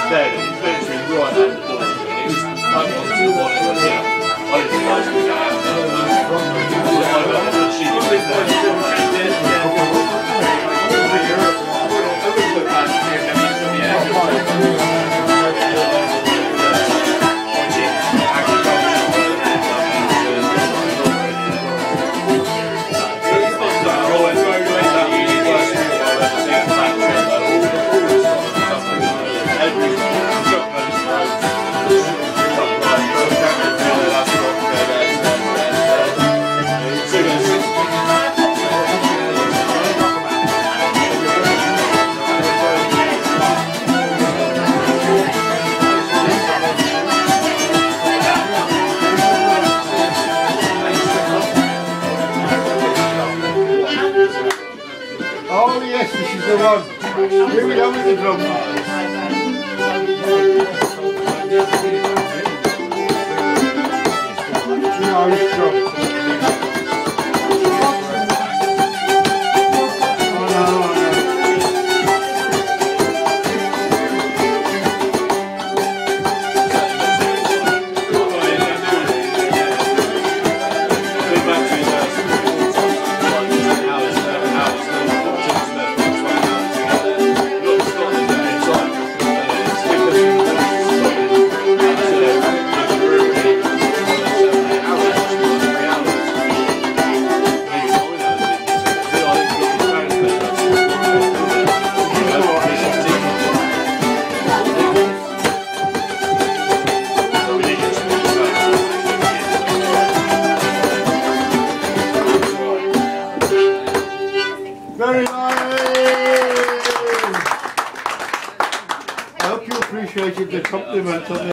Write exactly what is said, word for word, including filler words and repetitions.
dead, and he's literally right at the door. He's like on two one and was here. I didn't realise he was going out there. I don't know, she was with there. Oh yes, this is the one. Here we go with the drum. The Irish drum. Very nice! I hope you appreciated the compliment on the